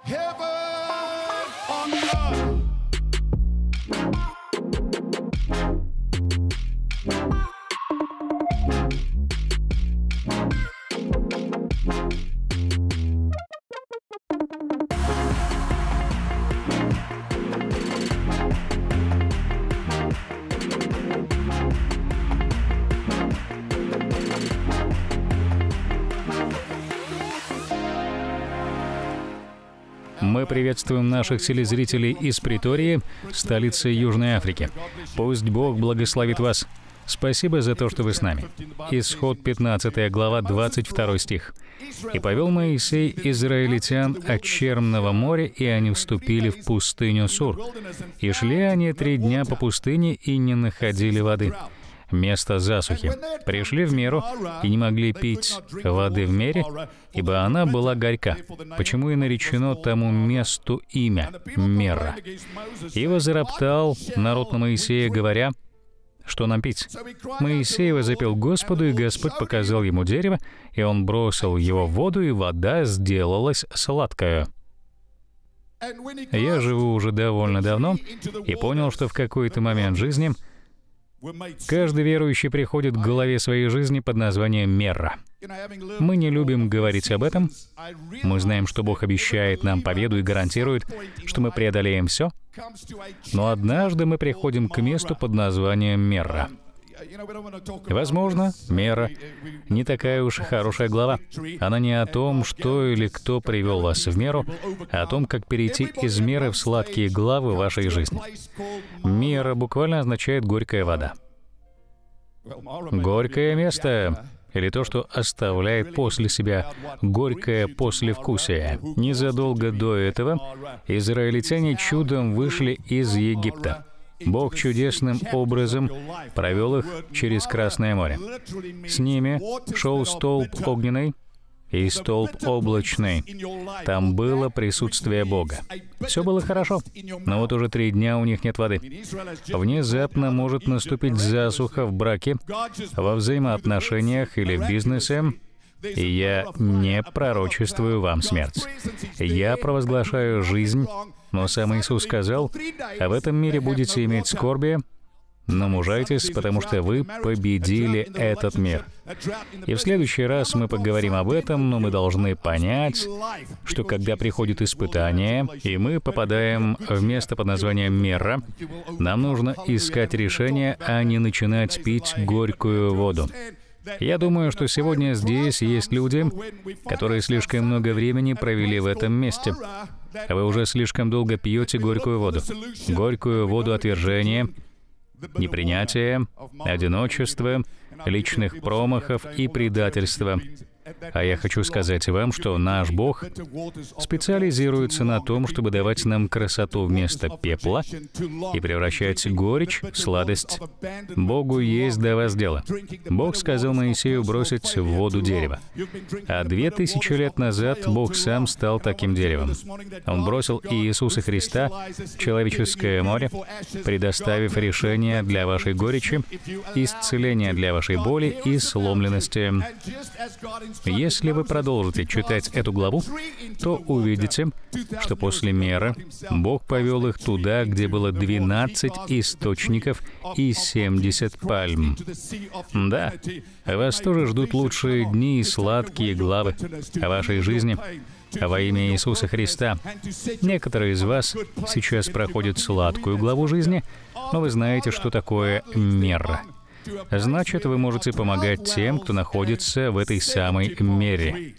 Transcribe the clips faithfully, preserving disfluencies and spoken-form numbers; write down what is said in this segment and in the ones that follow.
Мы приветствуем наших телезрителей из Претории, столицы Южной Африки. Пусть Бог благословит вас. Спасибо за то, что вы с нами. Исход пятнадцатая глава, двадцать второй стих. «И повел Моисей израильтян от Черного моря, и они вступили в пустыню Сур. И шли они три дня по пустыне, и не находили воды». Место засухи. Пришли в Меру и не могли пить воды в Мере, ибо она была горька. Почему и наречено тому месту имя Мера. И возроптал народ на Моисея, говоря: что нам пить? Моисей возопил Господу, и Господь показал ему дерево, и он бросил его в воду, и вода сделалась сладкая. Я живу уже довольно давно и понял, что в какой-то момент жизни каждый верующий приходит к главе своей жизни под названием Мера. Мы не любим говорить об этом. Мы знаем, что Бог обещает нам победу и гарантирует, что мы преодолеем все. Но однажды мы приходим к месту под названием Мера. Возможно, Мера не такая уж и хорошая глава. Она не о том, что или кто привел вас в Меру, а о том, как перейти из Меры в сладкие главы вашей жизни. Мера буквально означает «горькая вода». Горькое место, или то, что оставляет после себя горькое послевкусие. Незадолго до этого израильтяне чудом вышли из Египта. Бог чудесным образом провел их через Красное море. С ними шел столб огненный и столб облачный. Там было присутствие Бога. Все было хорошо, но вот уже три дня у них нет воды. Внезапно может наступить засуха в браке, во взаимоотношениях или в бизнесе. И я не пророчествую вам смерть. Я провозглашаю жизнь, но сам Иисус сказал: а в этом мире будете иметь скорби, но мужайтесь, потому что вы победили этот мир. И в следующий раз мы поговорим об этом, но мы должны понять, что когда приходит испытание, и мы попадаем в место под названием Мера, нам нужно искать решение, а не начинать пить горькую воду. Я думаю, что сегодня здесь есть люди, которые слишком много времени провели в этом месте. Вы уже слишком долго пьете горькую воду. Горькую воду отвержения, непринятия, одиночества, личных промахов и предательства. А я хочу сказать вам, что наш Бог специализируется на том, чтобы давать нам красоту вместо пепла и превращать горечь в сладость. Богу есть до вас дело. Бог сказал Моисею бросить в воду дерево. А две тысячи лет назад Бог сам стал таким деревом. Он бросил Иисуса Христа в человеческое море, предоставив решение для вашей горечи, исцеление для вашей боли и сломленности. Если вы продолжите читать эту главу, то увидите, что после Меры Бог повел их туда, где было двенадцать источников и семьдесят пальм. Да, вас тоже ждут лучшие дни и сладкие главы о вашей жизни во имя Иисуса Христа. Некоторые из вас сейчас проходят сладкую главу жизни, но вы знаете, что такое Мера. Значит, вы можете помогать тем, кто находится в этой самой мере.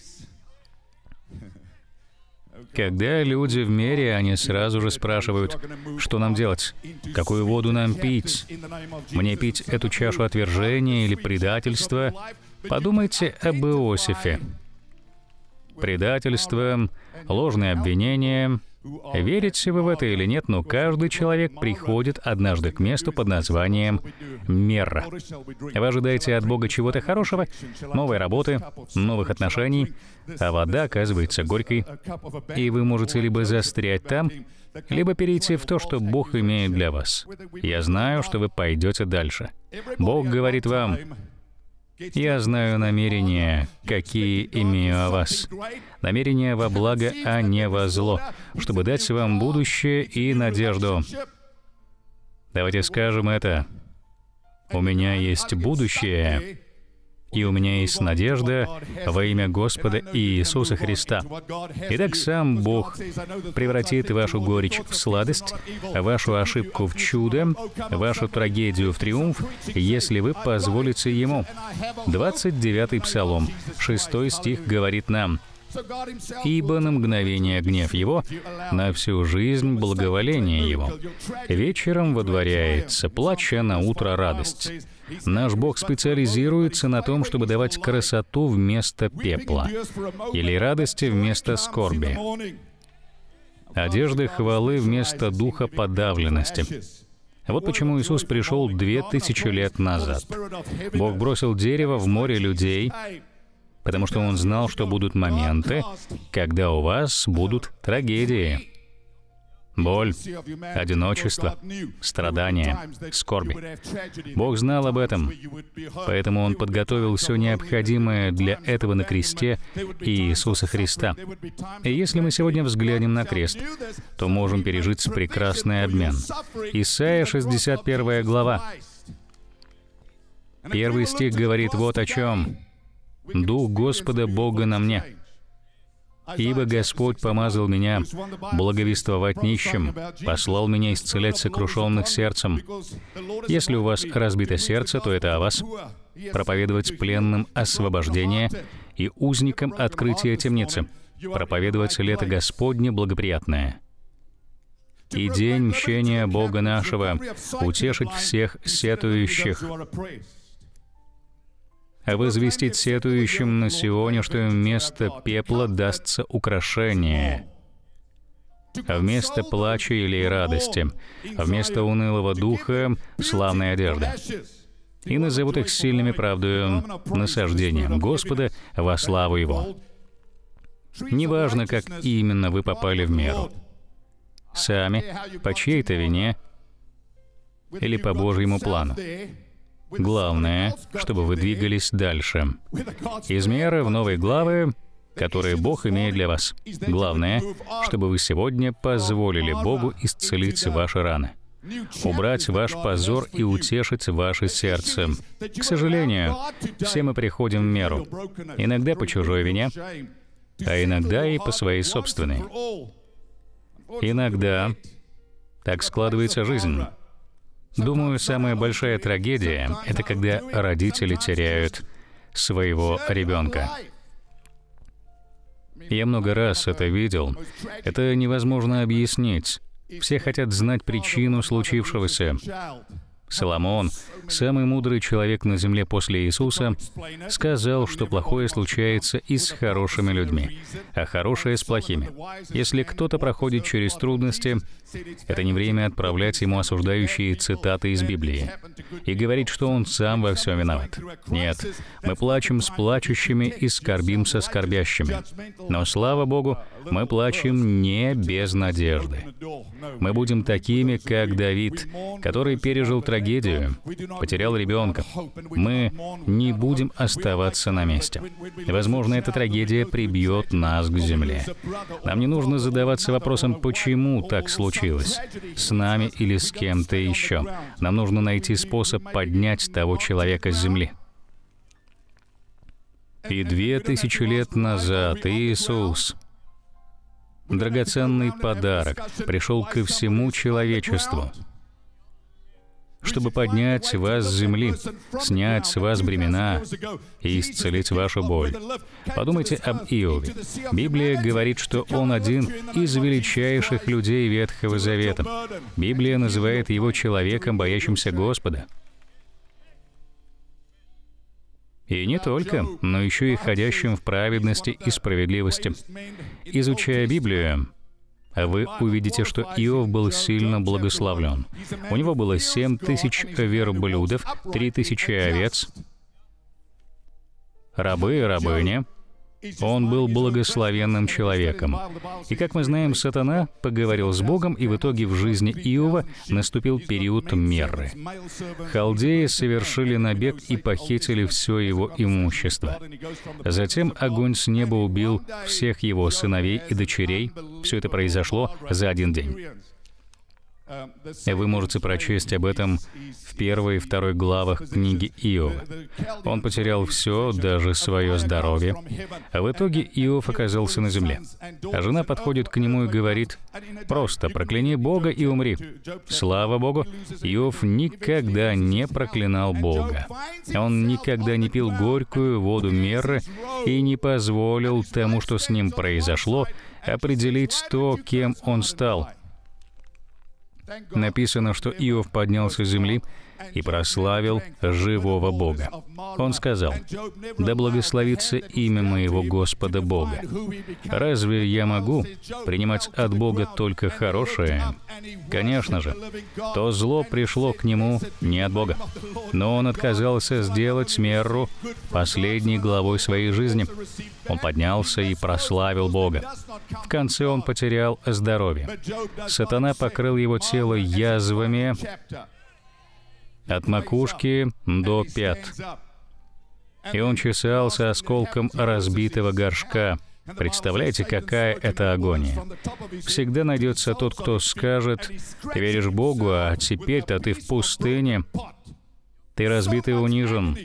Когда люди в мере, они сразу же спрашивают, что нам делать, какую воду нам пить, мне пить эту чашу отвержения или предательства. Подумайте об Иосифе. Предательство, ложные обвинения. Верите вы в это или нет, но каждый человек приходит однажды к месту под названием Мера. Вы ожидаете от Бога чего-то хорошего, новой работы, новых отношений, а вода оказывается горькой, и вы можете либо застрять там, либо перейти в то, что Бог имеет для вас. Я знаю, что вы пойдете дальше. Бог говорит вам: Я знаю намерения, какие имею о вас. Намерения во благо, а не во зло, чтобы дать вам будущее и надежду. Давайте скажем это. У меня есть будущее, и у меня есть надежда во имя Господа Иисуса Христа. Итак, сам Бог превратит вашу горечь в сладость, вашу ошибку в чудо, вашу трагедию в триумф, если вы позволите Ему. двадцать девятый Псалом, шестой стих говорит нам: «Ибо на мгновение гнев Его, на всю жизнь благоволение Его. Вечером водворяется плач, а на утро радость». Наш Бог специализируется на том, чтобы давать красоту вместо пепла или радости вместо скорби, одежды хвалы вместо духа подавленности. Вот почему Иисус пришел две тысячи лет назад. Бог бросил дерево в море людей, потому что Он знал, что будут моменты, когда у вас будут трагедии. Боль, одиночество, страдания, скорби. Бог знал об этом, поэтому Он подготовил все необходимое для этого на кресте Иисуса Христа. И если мы сегодня взглянем на крест, то можем пережить прекрасный обмен. Исайя шестьдесят первая глава. Первый стих говорит вот о чем. «Дух Господа Бога на мне, ибо Господь помазал меня благовествовать нищим, послал меня исцелять сокрушенных сердцем». Если у вас разбито сердце, то это о вас. Проповедовать пленным освобождение и узникам открытие темницы. Проповедовать лето Господне благоприятное. И день мщения Бога нашего, утешить всех сетующих. Возвестить сетующим на Сионе, что им вместо пепла дастся украшение, а вместо плача или радости, а вместо унылого духа — славная одежда. И назовут их сильными правдою, насаждением Господа во славу Его. Неважно, как именно вы попали в меру. Сами, по чьей-то вине или по Божьему плану. Главное, чтобы вы двигались дальше. Из меры в новые главы, которые Бог имеет для вас. Главное, чтобы вы сегодня позволили Богу исцелить ваши раны, убрать ваш позор и утешить ваше сердце. К сожалению, все мы приходим в меру. Иногда по чужой вине, а иногда и по своей собственной. Иногда так складывается жизнь. Думаю, самая большая трагедия — это когда родители теряют своего ребенка. Я много раз это видел. Это невозможно объяснить. Все хотят знать причину случившегося. Соломон, самый мудрый человек на земле после Иисуса, сказал, что плохое случается и с хорошими людьми, а хорошее с плохими. Если кто-то проходит через трудности, это не время отправлять ему осуждающие цитаты из Библии и говорить, что он сам во всем виноват. Нет, мы плачем с плачущими и скорбим со скорбящими. Но, слава Богу, мы плачем не без надежды. Мы будем такими, как Давид, который пережил трагедию, потерял ребенка. Мы не будем оставаться на месте. Возможно, эта трагедия прибьет нас к земле. Нам не нужно задаваться вопросом, почему так случилось, с нами или с кем-то еще. Нам нужно найти способ поднять того человека с земли. И две тысячи лет назад Иисус, драгоценный подарок, пришел ко всему человечеству, чтобы поднять вас с земли, снять с вас бремена и исцелить вашу боль. Подумайте об Иове. Библия говорит, что он один из величайших людей Ветхого Завета. Библия называет его человеком, боящимся Господа. И не только, но еще и ходящим в праведности и справедливости. Изучая Библию, вы увидите, что Иов был сильно благословлен. У него было семь тысяч верблюдов, три тысячи овец, рабы и рабыни, Он был благословенным человеком. И, как мы знаем, сатана поговорил с Богом, и в итоге в жизни Иова наступил период меры. Халдеи совершили набег и похитили все его имущество. Затем огонь с неба убил всех его сыновей и дочерей. Все это произошло за один день. Вы можете прочесть об этом в первой и второй главах книги Иова. Он потерял все, даже свое здоровье. А в итоге Иов оказался на земле. А жена подходит к нему и говорит: «Просто прокляни Бога и умри». Слава Богу, Иов никогда не проклинал Бога. Он никогда не пил горькую воду меры и не позволил тому, что с ним произошло, определить то, кем он стал. Написано, что Иов поднялся с земли и прославил живого Бога. Он сказал: «Да благословится имя моего Господа Бога». Разве я могу принимать от Бога только хорошее? Конечно же, то зло пришло к нему не от Бога. Но он отказался сделать меру последней главой своей жизни. Он поднялся и прославил Бога. В конце он потерял здоровье. Сатана покрыл его тело язвами от макушки до пят. И он чесался осколком разбитого горшка. Представляете, какая это агония? Всегда найдется тот, кто скажет: «Ты веришь Богу, а теперь-то ты в пустыне. Ты разбит и унижен».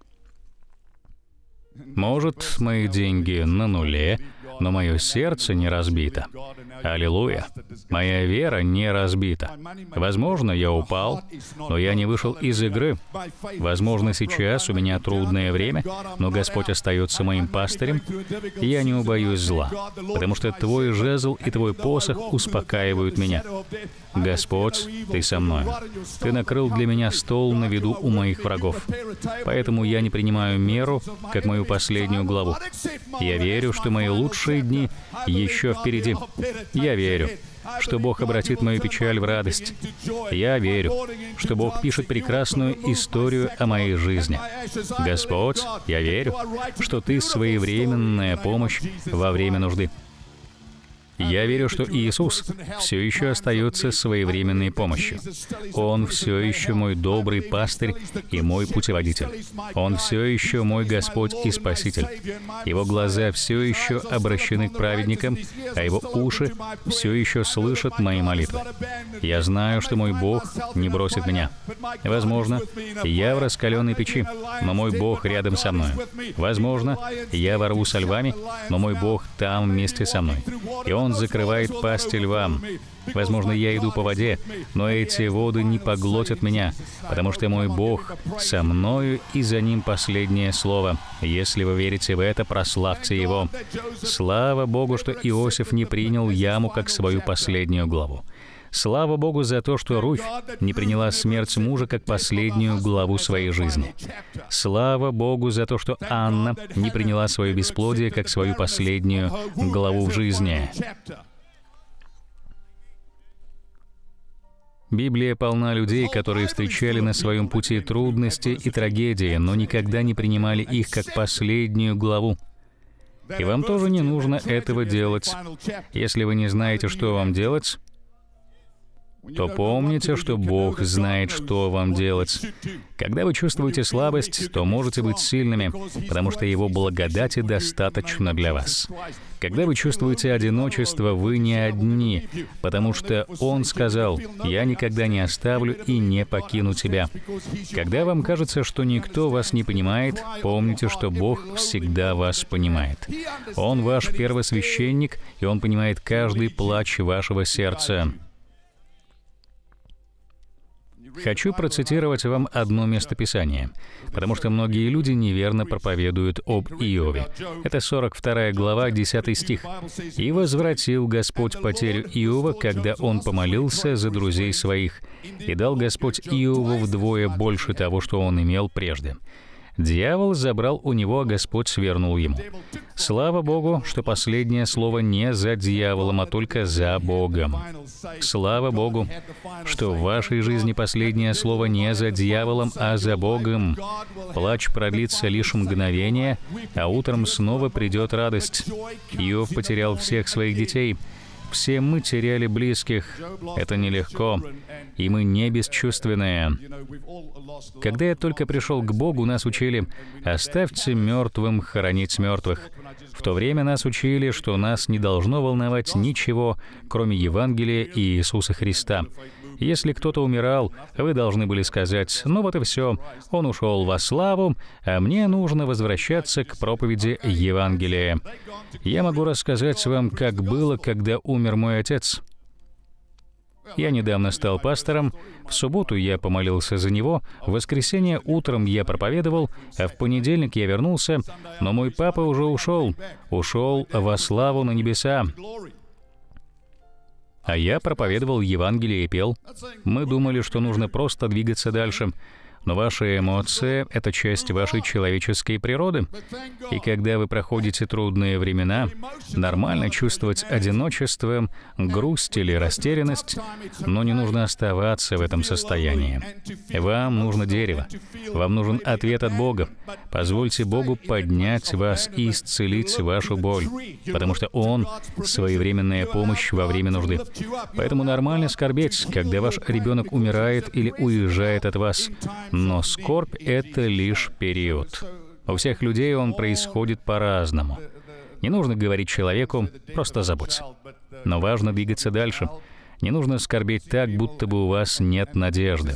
Может, мои деньги на нуле, но мое сердце не разбито. Аллилуйя! Моя вера не разбита. Возможно, я упал, но я не вышел из игры. Возможно, сейчас у меня трудное время, но Господь остается моим пастырем, и я не убоюсь зла, потому что Твой жезл и Твой посох успокаивают меня. Господь, Ты со мной. Ты накрыл для меня стол на виду у моих врагов. Поэтому я не принимаю меру, как мою последнюю главу. Я верю, что мои лучшие дни еще впереди. Я верю, что Бог обратит мою печаль в радость. Я верю, что Бог пишет прекрасную историю о моей жизни. Господь, я верю, что Ты своевременная помощь во время нужды. Я верю, что Иисус все еще остается своевременной помощью. Он все еще мой добрый пастырь и мой путеводитель. Он все еще мой Господь и Спаситель. Его глаза все еще обращены к праведникам, а Его уши все еще слышат мои молитвы. Я знаю, что мой Бог не бросит меня. Возможно, я в раскаленной печи, но мой Бог рядом со мной. Возможно, я во рву со львами, но мой Бог там вместе со мной. И Он закрывает пасти львам. Возможно, я иду по воде, но эти воды не поглотят меня, потому что мой Бог со мною, и за Ним последнее слово. Если вы верите в это, прославьте Его. Слава Богу, что Иосиф не принял яму как свою последнюю главу. Слава Богу за то, что Руфь не приняла смерть мужа как последнюю главу своей жизни. Слава Богу за то, что Анна не приняла свое бесплодие как свою последнюю главу в жизни. Библия полна людей, которые встречали на своем пути трудности и трагедии, но никогда не принимали их как последнюю главу. И вам тоже не нужно этого делать. Если вы не знаете, что вам делать, то помните, что Бог знает, что вам делать. Когда вы чувствуете слабость, то можете быть сильными, потому что Его благодати достаточно для вас. Когда вы чувствуете одиночество, вы не одни, потому что Он сказал: «Я никогда не оставлю и не покину тебя». Когда вам кажется, что никто вас не понимает, помните, что Бог всегда вас понимает. Он ваш первосвященник, и Он понимает каждый плач вашего сердца. Хочу процитировать вам одно местописание, потому что многие люди неверно проповедуют об Иове. Это сорок вторая глава, десятый стих. «И возвратил Господь потерю Иова, когда он помолился за друзей своих, и дал Господь Иову вдвое больше того, что он имел прежде». Дьявол забрал у него, а Господь свернул ему. Слава Богу, что последнее слово не за дьяволом, а только за Богом. Слава Богу, что в вашей жизни последнее слово не за дьяволом, а за Богом. Плач продлится лишь мгновение, а утром снова придет радость. Иов потерял всех своих детей. Все мы теряли близких. Это нелегко. И мы не бесчувственные. Когда я только пришел к Богу, нас учили: «Оставьте мертвым хоронить мертвых». В то время нас учили, что нас не должно волновать ничего, кроме Евангелия и Иисуса Христа. Если кто-то умирал, вы должны были сказать: «Ну вот и все, он ушел во славу, а мне нужно возвращаться к проповеди Евангелия». Я могу рассказать вам, как было, когда умер мой отец. Я недавно стал пастором, в субботу я помолился за него, в воскресенье утром я проповедовал, а в понедельник я вернулся, но мой папа уже ушел, ушел во славу на небеса. А я проповедовал Евангелие и пел. Мы думали, что нужно просто двигаться дальше. Но ваши эмоции — это часть вашей человеческой природы. И когда вы проходите трудные времена, нормально чувствовать одиночество, грусть или растерянность, но не нужно оставаться в этом состоянии. Вам нужно дерево. Вам нужен ответ от Бога. Позвольте Богу поднять вас и исцелить вашу боль, потому что Он — своевременная помощь во время нужды. Поэтому нормально скорбеть, когда ваш ребенок умирает или уезжает от вас. Но скорбь — это лишь период. У всех людей он происходит по-разному. Не нужно говорить человеку «просто забудь». Но важно двигаться дальше. Не нужно скорбеть так, будто бы у вас нет надежды.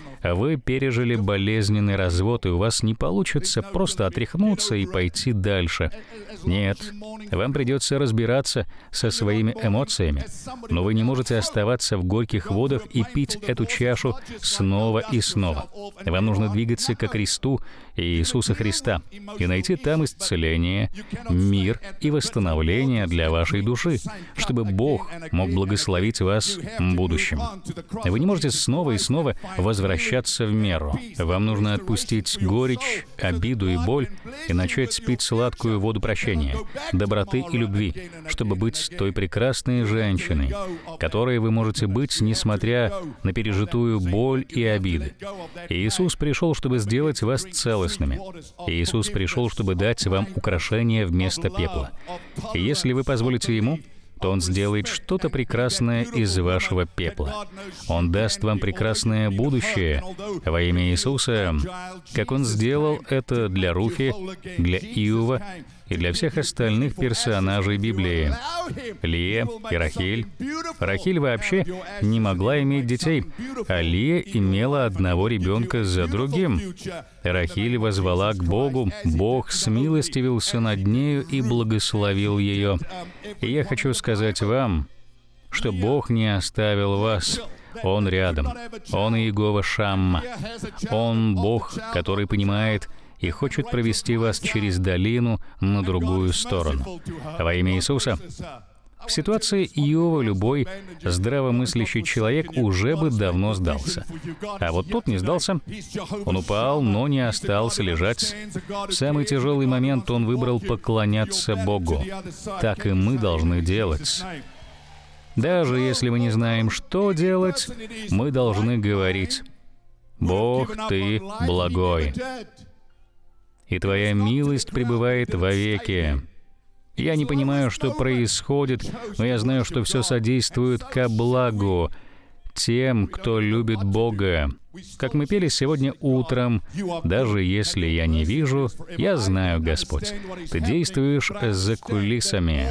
Вы пережили болезненный развод, и у вас не получится просто отряхнуться и пойти дальше. Нет, вам придется разбираться со своими эмоциями, но вы не можете оставаться в горьких водах и пить эту чашу снова и снова. Вам нужно двигаться ко кресту Иисуса Христа и найти там исцеление, мир и восстановление для вашей души, чтобы Бог мог благословить вас в будущем. Вы не можете снова и снова возвращаться в меру. Вам нужно отпустить горечь, обиду и боль и начать пить сладкую воду прощения, доброты и любви, чтобы быть той прекрасной женщиной, которой вы можете быть, несмотря на пережитую боль и обиды. Иисус пришел, чтобы сделать вас целостными. Иисус пришел, чтобы дать вам украшение вместо пепла. И если вы позволите Ему, то Он сделает что-то прекрасное из вашего пепла. Он даст вам прекрасное будущее во имя Иисуса, как Он сделал это для Руфи, для Иова и для всех остальных персонажей Библии. Лия и Рахиль. Рахиль вообще не могла иметь детей, а Лия имела одного ребенка за другим. Рахиль воззвала к Богу, Бог смилостивился над нею и благословил ее. И я хочу сказать вам, что Бог не оставил вас. Он рядом. Он Иегова Шамма. Он Бог, который понимает и хочет провести вас через долину на другую сторону. Во имя Иисуса. В ситуации Иова любой здравомыслящий человек уже бы давно сдался. А вот тот не сдался. Он упал, но не остался лежать. В самый тяжелый момент он выбрал поклоняться Богу. Так и мы должны делать. Даже если мы не знаем, что делать, мы должны говорить: «Бог, Ты благой, и Твоя милость пребывает вовеки». Я не понимаю, что происходит, но я знаю, что все содействует ко благу тем, кто любит Бога. Как мы пели сегодня утром, даже если я не вижу, я знаю, Господь, Ты действуешь за кулисами.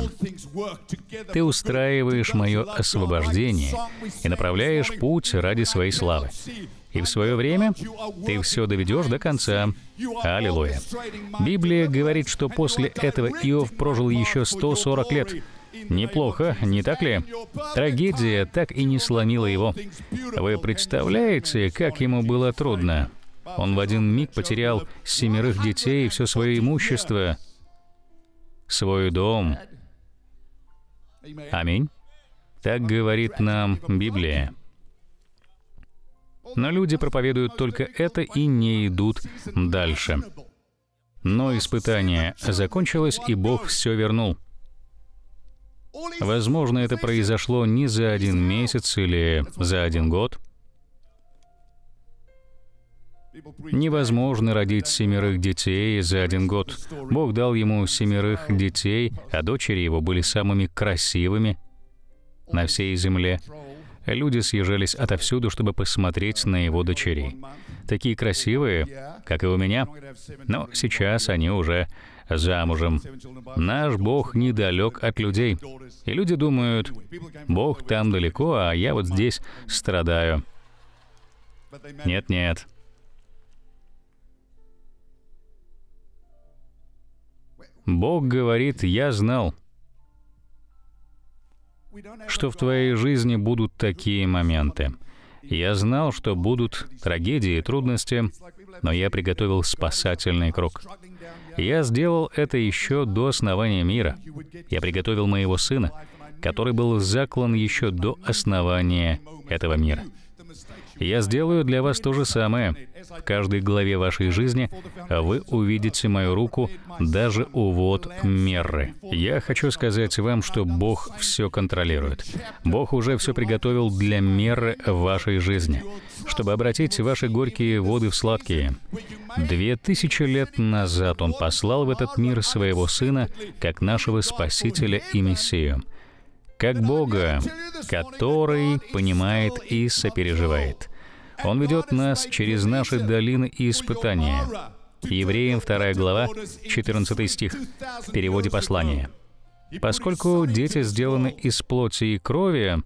Ты устраиваешь мое освобождение и направляешь путь ради своей славы. И в свое время Ты все доведешь до конца. Аллилуйя. Библия говорит, что после этого Иов прожил еще сто сорок лет. Неплохо, не так ли? Трагедия так и не сломила его. Вы представляете, как ему было трудно? Он в один миг потерял семерых детей и все свое имущество, свой дом. Аминь. Так говорит нам Библия. Но люди проповедуют только это и не идут дальше. Но испытание закончилось, и Бог все вернул. Возможно, это произошло не за один месяц или за один год. Невозможно родить семерых детей за один год. Бог дал ему семерых детей, а дочери его были самыми красивыми на всей земле. Люди съезжались отовсюду, чтобы посмотреть на его дочерей. Такие красивые, как и у меня. Но сейчас они уже замужем. Наш Бог недалек от людей. И люди думают, Бог там далеко, а я вот здесь страдаю. Нет-нет. Бог говорит, я знал, что в твоей жизни будут такие моменты. Я знал, что будут трагедии и трудности, но я приготовил спасательный круг. Я сделал это еще до основания мира. Я приготовил моего сына, который был заклан еще до основания этого мира. Я сделаю для вас то же самое. В каждой главе вашей жизни вы увидите мою руку даже у вод Мерры. Я хочу сказать вам, что Бог все контролирует. Бог уже все приготовил для Мерры в вашей жизни, чтобы обратить ваши горькие воды в сладкие. Две тысячи лет назад Он послал в этот мир Своего Сына как нашего Спасителя и Мессию, как Бога, который понимает и сопереживает. Он ведет нас через наши долины и испытания. Евреям вторая глава, четырнадцатый стих, в переводе послания. Поскольку дети сделаны из плоти и крови,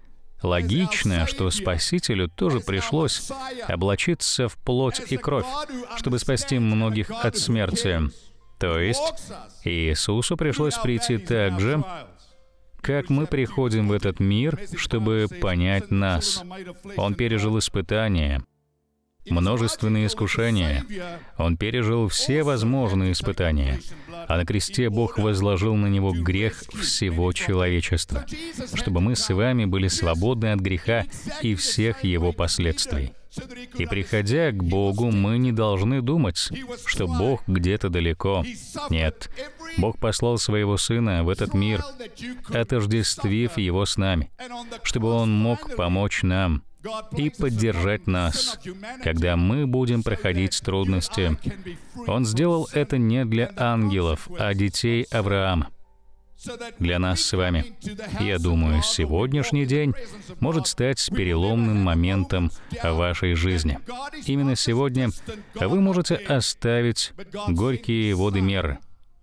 логично, что Спасителю тоже пришлось облачиться в плоть и кровь, чтобы спасти многих от смерти. То есть Иисусу пришлось прийти так же, как мы приходим в этот мир, чтобы понять нас. Он пережил испытания, множественные искушения. Он пережил все возможные испытания. А на кресте Бог возложил на Него грех всего человечества, чтобы мы с вами были свободны от греха и всех его последствий. И приходя к Богу, мы не должны думать, что Бог где-то далеко. Нет, Бог послал Своего Сына в этот мир, отождествив Его с нами, чтобы Он мог помочь нам и поддержать нас, когда мы будем проходить трудности. Он сделал это не для ангелов, а детей Авраама. Для нас с вами. Я думаю, сегодняшний день может стать переломным моментом в вашей жизни. Именно сегодня вы можете оставить горькие воды Мерры.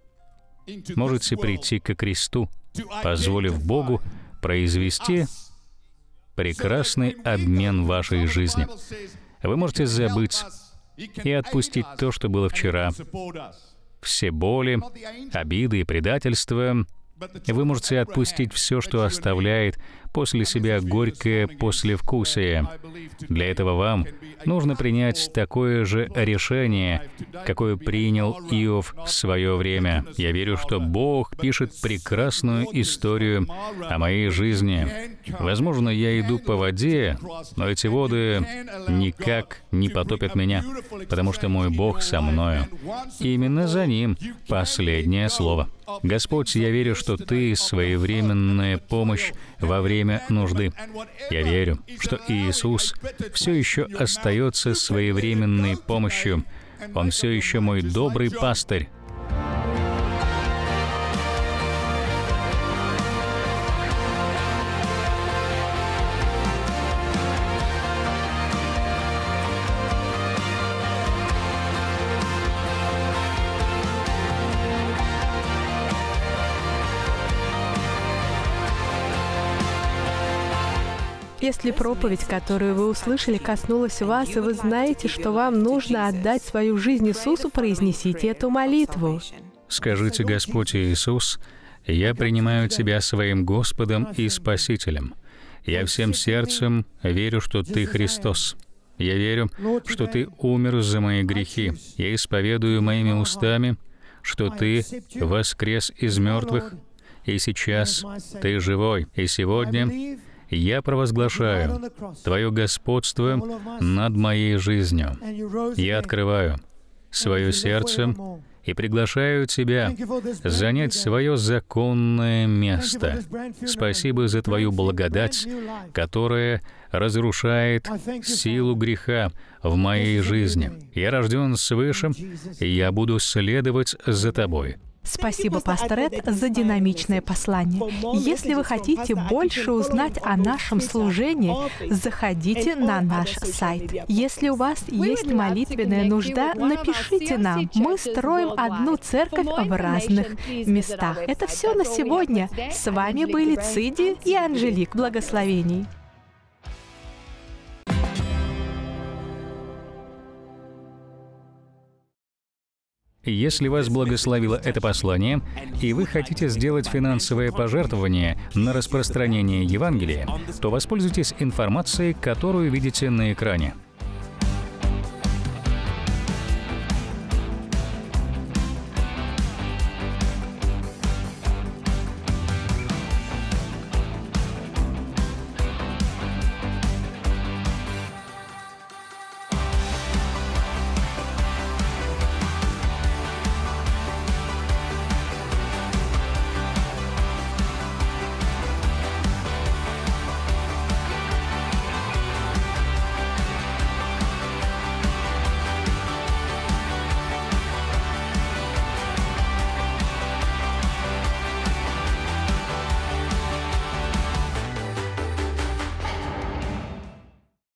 Можете прийти ко кресту, позволив Богу произвести прекрасный обмен в вашей жизни. Вы можете забыть и отпустить то, что было вчера. Все боли, обиды и предательства. Вы можете отпустить все, что оставляет после себя горькое послевкусие. Для этого вам нужно принять такое же решение, какое принял Иов в свое время. Я верю, что Бог пишет прекрасную историю о моей жизни. Возможно, я иду по воде, но эти воды никак не потопят меня, потому что мой Бог со мною. Именно за Ним последнее слово. Господь, я верю, что Ты — своевременная помощь во время нужды. Я верю, что Иисус все еще остается своевременной помощью. Он все еще мой добрый пастырь. Если проповедь, которую вы услышали, коснулась вас, и вы знаете, что вам нужно отдать свою жизнь Иисусу, произнесите эту молитву. Скажите: Господь Иисус, я принимаю Тебя своим Господом и Спасителем. Я всем сердцем верю, что Ты Христос. Я верю, что Ты умер за мои грехи. Я исповедую моими устами, что Ты воскрес из мертвых, и сейчас Ты живой. И сегодня я провозглашаю Твое господство над моей жизнью. Я открываю свое сердце и приглашаю тебя занять свое законное место. Спасибо за твою благодать, которая разрушает силу греха в моей жизни. Я рожден свыше, и я буду следовать за тобой. Спасибо, пастор Эд, за динамичное послание. Если вы хотите больше узнать о нашем служении, заходите на наш сайт. Если у вас есть молитвенная нужда, напишите нам. Мы строим одну церковь в разных местах. Это все на сегодня. С вами были Циди и Анжелик. Благословений. Если вас благословило это послание, и вы хотите сделать финансовое пожертвование на распространение Евангелия, то воспользуйтесь информацией, которую видите на экране.